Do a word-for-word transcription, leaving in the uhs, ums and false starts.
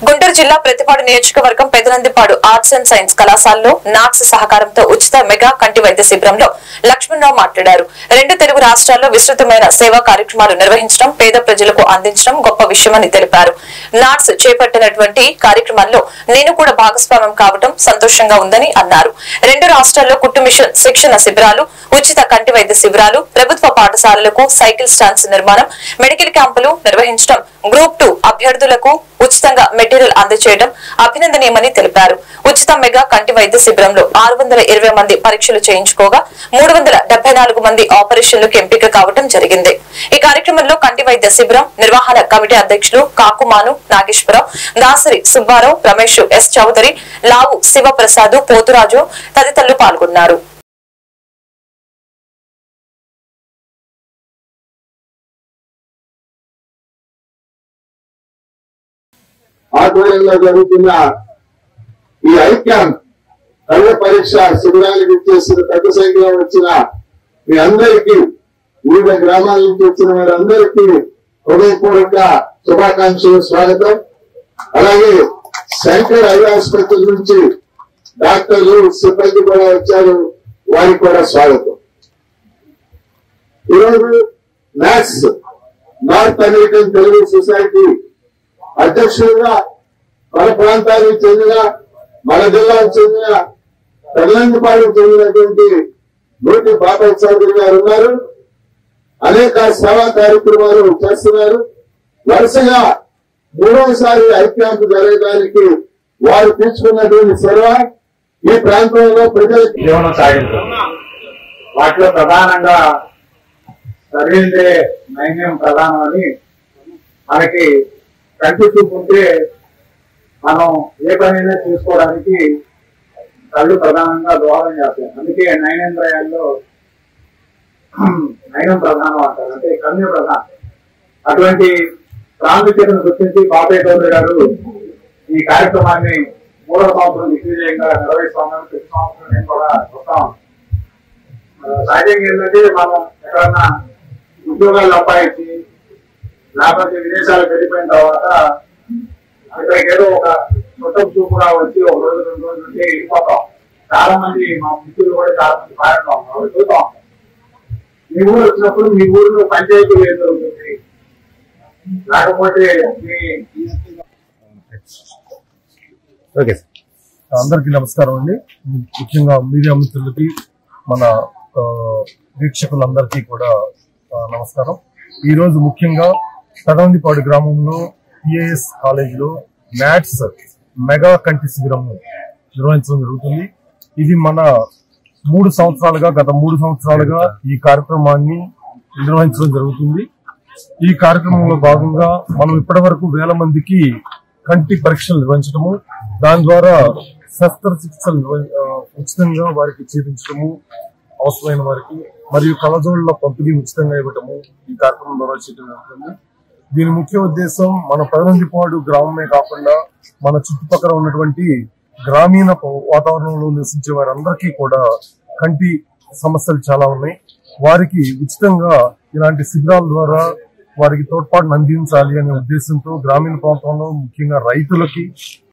గుంటూరు జిల్లా ప్రతిపాడు నియోజకవర్గం Pedanandipadu arts and science కళాశాలలో నాట్స్ సహకారంతో ఉచిత మెగా కంటి వైద్య శిబిరంలో లక్ష్మణరావు మాట్లాడారు. రెండు తెలుగు రాష్ట్రాల్లో విస్తృతమైన సేవా కార్యక్రమాలు నిర్వహించడం, పేద ప్రజలకు అందించడం గొప్ప విషయమని తెలిపారు. నాట్స్ చేపట్టినటువంటి కార్యక్రమాల్లో నేను కూడా భాగస్వామ్యం కావడం సంతోషంగా ఉందని అన్నారు. రెండు రాష్ట్రాల్లో కుట్టు మిషన్ శిక్షణ శిబిరాలు, ఉచిత కంటి వైద్య శిబిరాలు, ప్రభుత్వ పాఠశాలలకు సైకిల్ స్టాండ్స్ నిర్మాణం, మెడికల్ క్యాంపులు నిర్వహించడం, గ్రూప్ టూ అభ్యర్థులకు ఉచితంగా మెటీరియల్ అందజేయడం అభినందనీయమని తెలిపారు. ఉచిత మెగా కంటి వైద్య శిబిరంలో ఆరు వందల ఇరవై మంది పరీక్షలు చేయించుకోగా మూడు వందల డెబ్బై నాలుగు మంది ఆపరేషన్లకు ఎంపిక కావడం జరిగింది. ఈ కార్యక్రమంలో కంటి వైద్య శిబిరం నిర్వహణ కమిటీ అధ్యక్షులు కాకుమాను నాగేశ్వరరావు, దాసరి సుబ్బారావు, రమేష్, ఎస్ చౌదరి, లావు శివప్రసాద్, పోతురాజు తదితరులు పాల్గొన్నారు. ఆధ్వర్యంలో జరుగుతున్న ఈ ఐ క్యాంప్ కళ్ళ పరీక్ష శిబిరాలకు ఇచ్చేసిన పెద్ద సంఖ్యలో వచ్చిన మీ అందరికీ, వివిధ గ్రామాల నుంచి వచ్చిన వారందరికీ హృదయపూర్వక శుభాకాంక్షలు, స్వాగతం. అలాగే శంకర్ ఐ ఆసుపత్రి నుంచి డాక్టర్లు, సిబ్బంది కూడా వచ్చారు, వారికి కూడా స్వాగతం. ఈరోజు NATS North American Telugu society అధ్యక్షులుగా మన ప్రాంతానికి చెందిన, మన జిల్లాకు చెందిన, పెదనందిపాడుకు చెందినటువంటి నూటి బాబాయ్ చౌదరి గారు ఉన్నారు. అనేక సేవా కార్యక్రమాలు చేస్తున్నారు. వరుసగా మూడవసారి ఐ క్యాంప్ జరగడానికి వారు తీసుకున్నటువంటి సేవ ఈ ప్రాంతంలో ప్రజలకు జీవనం సాగించారు. వాటిలో ప్రధానంగా సరైనదే నైన్యం ప్రధానమని, మనకి కంటి చూపు ఉంటే మనం ఏ పనైనా చేసుకోవడానికి కళ్ళు ప్రధానంగా దోహదం చేస్తాయి. అందుకే నయనేంద్రియాల్లో నయనం ప్రధానం అంటారు, అంటే కన్య ప్రధానం. అటువంటి ప్రాముఖ్యతను గుర్తించి బాబాయ్ చౌదరి గారు ఈ కార్యక్రమాన్ని మూడవ సంవత్సరం దిగ్విజయంగా నిర్వహిస్తున్నాను. ప్రతి సంవత్సరం నేను కూడా వస్తాం. సహజంగా ఏంటంటే మనం ఎక్కడన్నా ఉద్యోగాలు సంపాదించి లేకపోతే విదేశాలకు వెళ్ళిపోయిన తర్వాత ఇక్కడికి ఏదో ఒక చుట్టం చూపుగా వచ్చి ఒక రోజు రెండు రోజుల నుండి వెళ్ళిపోతాం. చాలా మంది మా మిత్రులు కూడా చాలా మంది భారంగా ఉన్నారు, చూస్తూ ఉంటాం. మీ ఊరు వచ్చినప్పుడు మీ ఊరిలో పంచాయతీలు ఏం జరుగుతుంది, లేకపోతే మీ ఓకే అందరికీ నమస్కారం అండి. ముఖ్యంగా మీడియా మిత్రులకి, మన వీక్షకులందరికీ కూడా నమస్కారం. ఈ రోజు ముఖ్యంగా పెదనందిపాడు గ్రామంలో పిఏఎస్ కాలేజ్ లో నాట్స్ మెగా కంటి శిబిరం నిర్వహించడం జరుగుతుంది. ఇది మన మూడు సంవత్సరాలుగా గత మూడు సంవత్సరాలుగా ఈ కార్యక్రమాన్ని నిర్వహించడం జరుగుతుంది. ఈ కార్యక్రమంలో భాగంగా మనం ఇప్పటి వరకు వేల మందికి కంటి పరీక్షలు నిర్వహించడము, దాని ద్వారా శస్త్రచికిత్సలు ఉచితంగా వారికి చేయించడము, అవసరమైన వారికి మరియు కళ్ళజోళ్ల పంపిణీ ఉచితంగా ఇవ్వటము ఈ కార్యక్రమం ద్వారా చేయడం జరుగుతుంది. దీని ముఖ్య ఉద్దేశం మన పెదనందిపాడు గ్రామమే కాకుండా మన చుట్టుపక్కల ఉన్నటువంటి గ్రామీణ వాతావరణంలో నివసించే వారందరికీ కూడా కంటి సమస్యలు చాలా ఉన్నాయి. వారికి ఉచితంగా ఇలాంటి శిబిరాల ద్వారా వారికి తోడ్పాటును అందించాలి అనే ఉద్దేశంతో గ్రామీణ ప్రాంతంలో ముఖ్యంగా రైతులకి